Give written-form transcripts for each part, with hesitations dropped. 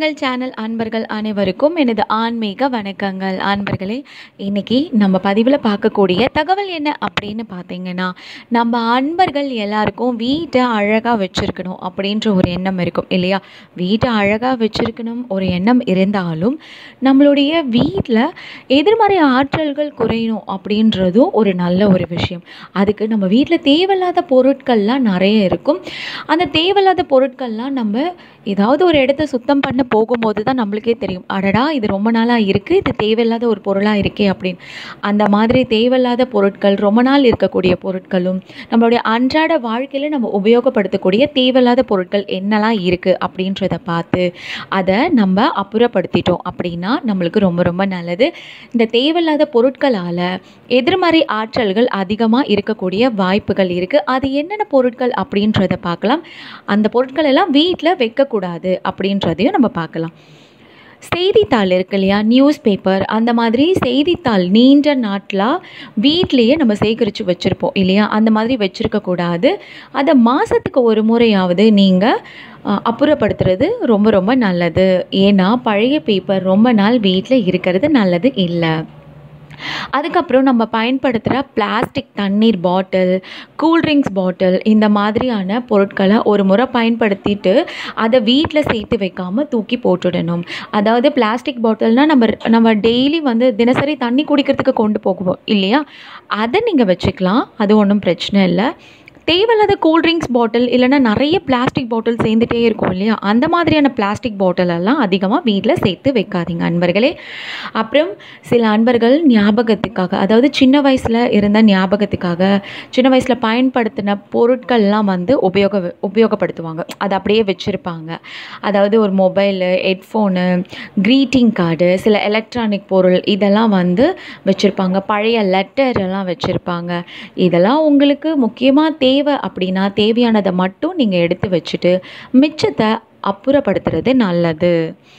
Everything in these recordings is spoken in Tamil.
ரகசியங்கள் சேனல் அன்பர்கள் அனைவருக்கும் எனது ஆன்மீக வணக்கங்கள். அன்பர்களே, இன்னைக்கு நம்ம பதிவில் பார்க்கக்கூடிய தகவல் என்ன அப்படின்னு பார்த்தீங்கன்னா, நம்ம அன்பர்கள் எல்லாருக்கும் வீட்டை அழகாக வச்சுருக்கணும் அப்படின்ற ஒரு எண்ணம் இருக்கும் இல்லையா? வீட்டை அழகாக வச்சுருக்கணும் ஒரு எண்ணம் இருந்தாலும் நம்மளுடைய வீட்டில் எதிர்மறை ஆற்றல்கள் குறையணும் அப்படின்றதும் ஒரு நல்ல ஒரு விஷயம். அதுக்கு நம்ம வீட்டில் தேவையில்லாத பொருட்கள்லாம் நிறைய இருக்கும். அந்த தேவையில்லாத பொருட்கள்லாம் நம்ம ஏதாவது ஒரு இடத்த சுத்தம் பண்ண போகும்போது தான் நம்மளுக்கே தெரியும், அடடா இது ரொம்ப நாளாக இருக்குது, இது தேவையில்லாத ஒரு பொருளாக இருக்கே அப்படின்னு. அந்த மாதிரி தேவையில்லாத பொருட்கள், ரொம்ப நாள் இருக்கக்கூடிய பொருட்களும் நம்மளுடைய அன்றாட வாழ்க்கையில் நம்ம உபயோகப்படுத்தக்கூடிய தேவையில்லாத பொருட்கள் என்னெல்லாம் இருக்குது அப்படின்றத பார்த்து அதை நம்ம அப்புறப்படுத்திட்டோம் அப்படின்னா நம்மளுக்கு ரொம்ப ரொம்ப நல்லது. இந்த தேவையில்லாத பொருட்களால் எதிர்மறை ஆற்றல்கள் அதிகமாக இருக்கக்கூடிய வாய்ப்புகள் இருக்குது. அது என்னென்ன பொருட்கள் அப்படின்றத பார்க்கலாம். அந்த பொருட்கள் எல்லாம் வீட்டில் வைக்கக்கூடாது அப்படின்றதையும் நம்ம பார்க்கலாம். செய்தித்தாள் இருக்கு இல்லையா, நியூஸ் பேப்பர், அந்த மாதிரி செய்தித்தாள் நீண்ட நாட்களாக வீட்லேயே நம்ம சேகரித்து வச்சுருப்போம் இல்லையா, அந்த மாதிரி வச்சுருக்கக்கூடாது. அதை மாதத்துக்கு ஒரு முறையாவது நீங்கள் அப்புறப்படுத்துறது ரொம்ப ரொம்ப நல்லது. ஏன்னா பழைய பேப்பர் ரொம்ப நாள் வீட்டில் இருக்கிறது நல்லது இல்லை. அதுக்கப்புறம் நம்ம பயன்படுத்துகிற பிளாஸ்டிக் தண்ணீர் பாட்டில், கூல்ட்ரிங்க்ஸ் பாட்டில், இந்த மாதிரியான பொருட்களை ஒரு முறை பயன்படுத்திட்டு அதை வீட்டில் சேர்த்து வைக்காமல் தூக்கி போட்டுடணும். அதாவது பிளாஸ்டிக் பாட்டில்னால் நம்ம டெய்லி தினசரி தண்ணி குடிக்கிறதுக்கு கொண்டு போகுவோம் இல்லையா, அதை நீங்கள் வச்சுக்கலாம், அது ஒன்றும் பிரச்சனை இல்லை. தேவையில்லாத கூல்ட்ரிங்க்ஸ் பாட்டில் இல்லைனா நிறைய பிளாஸ்டிக் பாட்டில் சேர்ந்துட்டே இருக்கும் இல்லையா, அந்த மாதிரியான பிளாஸ்டிக் பாட்டிலெல்லாம் அதிகமாக வீட்டில் சேர்த்து வைக்காதீங்க அன்பர்களே. அப்புறம் சில அன்பர்கள் ஞாபகத்துக்காக, அதாவது சின்ன வயசில் இருந்த ஞாபகத்துக்காக சின்ன வயசில் பயன்படுத்தின பொருட்கள்லாம் உபயோகப்படுத்துவாங்க, அதை அப்படியே வச்சுருப்பாங்க. அதாவது ஒரு மொபைலு, ஹெட்ஃபோனு, க்ரீட்டிங் கார்டு, சில எலக்ட்ரானிக் பொருள் இதெல்லாம் வச்சுருப்பாங்க. பழைய லெட்டர் எல்லாம் வச்சுருப்பாங்க. இதெல்லாம் உங்களுக்கு முக்கியமாக அப்படின்னா தேவையானதை மட்டும் நீங்கள் எடுத்து வச்சுட்டு மிச்சத்தை அப்புறப்படுத்துறது நல்லது.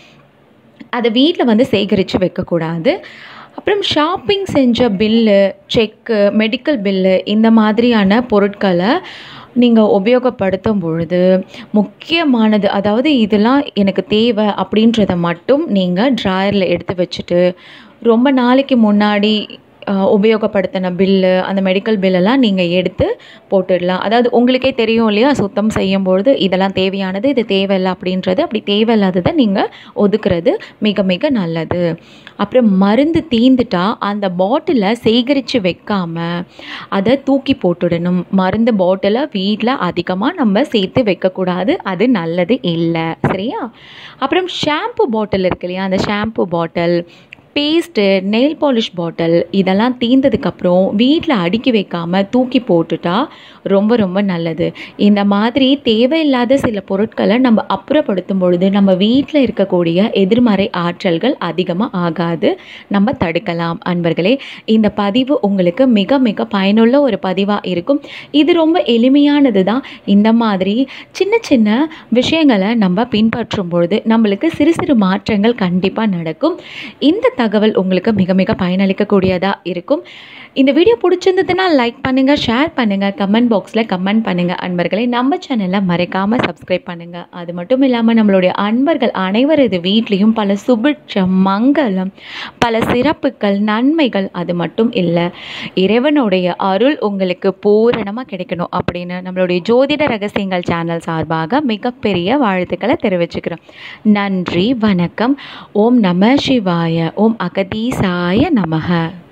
அதை வீட்டில் சேகரித்து வைக்கக்கூடாது. அப்புறம் ஷாப்பிங் செஞ்ச பில்லு, செக்கு, மெடிக்கல் பில்லு, இந்த மாதிரியான பொருட்களை நீங்கள் உபயோகப்படுத்தும் பொழுது முக்கியமானது, அதாவது இதெல்லாம் எனக்கு தேவை அப்படின்றத மட்டும் நீங்கள் ட்ராயரில் எடுத்து வச்சுட்டு ரொம்ப நாளைக்கு முன்னாடி உபயோகப்படுத்தின பில்லு, அந்த மெடிக்கல் பில்லெல்லாம் நீங்கள் எடுத்து போட்டுடலாம். அதாவது உங்களுக்கே தெரியும் இல்லையா, சுத்தம் செய்யும்பொழுது இதெல்லாம் தேவையானது, இது தேவையில்லை அப்படின்றது, அப்படி தேவையில்லாததை நீங்கள் ஒதுக்குறது மிக மிக நல்லது. அப்புறம் மருந்து தீந்துட்டா அந்த பாட்டிலை சேகரித்து வைக்காமல் அதை தூக்கி போட்டுடணும். மருந்து பாட்டிலை வீட்டில் அதிகமாக நம்ம சேர்த்து வைக்கக்கூடாது, அது நல்லது இல்லை, சரியா? அப்புறம் ஷாம்பு பாட்டில் இருக்கு இல்லையா, அந்த shampoo bottle, paste, nail polish bottle இதெல்லாம் தீர்ந்ததுக்கப்புறம் வீட்டில் அடுக்கி வைக்காமல் தூக்கி போட்டுட்டா ரொம்ப ரொம்ப நல்லது. இந்த மாதிரி தேவையில்லாத சில பொருட்களை நம்ம அப்புறப்படுத்தும் பொழுது நம்ம வீட்டில் இருக்கக்கூடிய எதிர்மறை ஆற்றல்கள் அதிகமாக ஆகாது, நம்ம தடுக்கலாம் அன்பர்களே. இந்த பதிவு உங்களுக்கு மிக மிக பயனுள்ள ஒரு பதிவாக இருக்கும். இது ரொம்ப எளிமையானது தான். இந்த மாதிரி சின்ன சின்ன விஷயங்களை நம்ம பின்பற்றும் பொழுது நம்மளுக்கு சிறு சிறு மாற்றங்கள் கண்டிப்பாக நடக்கும். இந்த தகவல் உங்களுக்கு மிக மிக பயனளிக்கக்கூடியதாக இருக்கும். இந்த வீடியோ பிடிச்சிருந்ததுன்னா லைக் பண்ணுங்கள், ஷேர் பண்ணுங்கள், கமெண்ட் பாக்ஸில் கமெண்ட் பண்ணுங்கள் அன்பர்களே. நம்ம சேனலை மறக்காமல் சப்ஸ்கிரைப் பண்ணுங்கள். அது மட்டும் இல்லாமல் நம்மளுடைய அன்பர்கள் அனைவரது வீட்லேயும் பல சுபிட்சம், மங்களம், பல சிறப்புகள், நன்மைகள், அது மட்டும் இல்லை இறைவனுடைய அருள் உங்களுக்கு பூரணமாக கிடைக்கணும் அப்படின்னு நம்மளுடைய ஜோதிட ரகசியங்கள் சேனல் சார்பாக மிகப்பெரிய வாழ்த்துக்களை தெரிவிச்சுக்கிறோம். நன்றி, வணக்கம். ஓம் நம சிவாய. ஓம் அகதீசாய நமக.